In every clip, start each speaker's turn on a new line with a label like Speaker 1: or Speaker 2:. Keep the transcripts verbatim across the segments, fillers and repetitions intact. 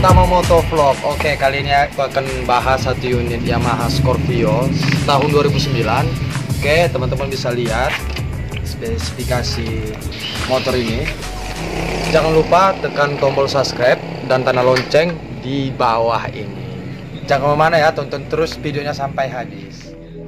Speaker 1: Tama Moto Vlog. Oke, kali ini aku akan bahas satu unit Yamaha Scorpio tahun dua ribu sembilan. Oke, teman-teman bisa lihat spesifikasi motor ini. Jangan lupa tekan tombol subscribe dan tanda lonceng di bawah ini. Jangan kemana ya, tonton terus videonya sampai habis.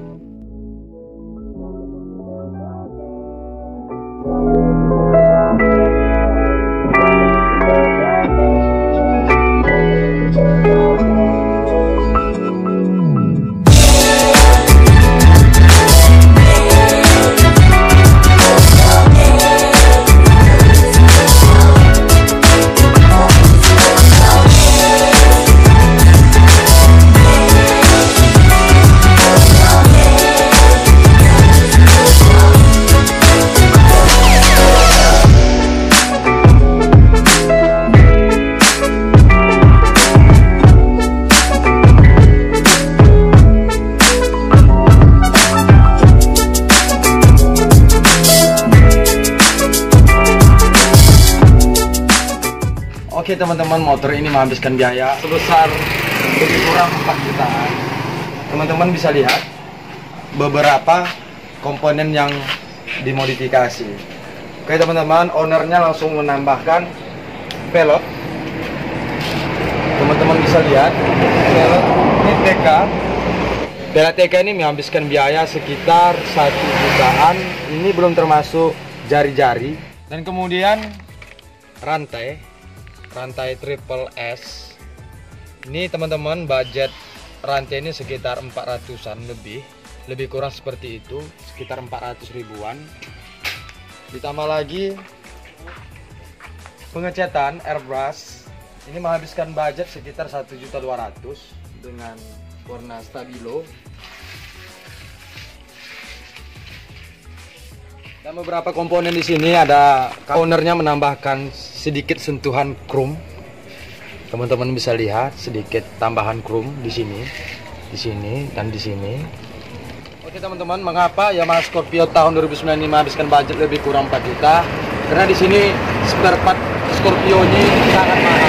Speaker 1: Oke teman-teman, motor ini menghabiskan biaya sebesar lebih kurang empat jutaan. Teman-teman bisa lihat beberapa komponen yang dimodifikasi. Oke teman-teman, ownernya langsung menambahkan pelot. Teman-teman bisa lihat pelot ini T K. Pelot T K ini menghabiskan biaya sekitar satu jutaan. Ini belum termasuk jari-jari. Dan kemudian rantai rantai triple S ini teman-teman, budget rantai ini sekitar empat ratusan lebih lebih kurang seperti itu, sekitar empat ratus ribuan. Ditambah lagi pengecatan airbrush ini menghabiskan budget sekitar satu juta dua ratus ribu dengan warna stabilo. Dan beberapa komponen di sini ada, ownernya menambahkan sedikit sentuhan chrome. Teman-teman bisa lihat sedikit tambahan chrome di sini, di sini dan di sini. Oke teman-teman, mengapa Yamaha Scorpio tahun dua ribu sembilan ini menghabiskan budget lebih kurang empat juta? Karena di sini spare part Scorpio ini sangat mahal.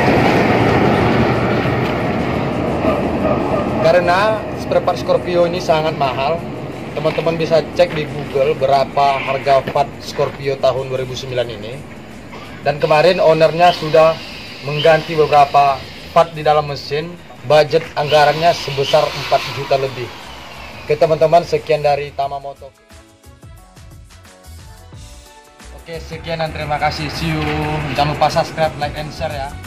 Speaker 1: Karena spare part Scorpio ini sangat mahal. Teman-teman bisa cek di Google berapa harga part Scorpio tahun dua ribu sembilan ini. Dan kemarin ownernya sudah mengganti beberapa part di dalam mesin. Budget anggarannya sebesar empat juta lebih. Oke teman-teman, sekian dari Tama Moto. Oke, sekian dan terima kasih. See you. Jangan lupa subscribe, like, and share ya.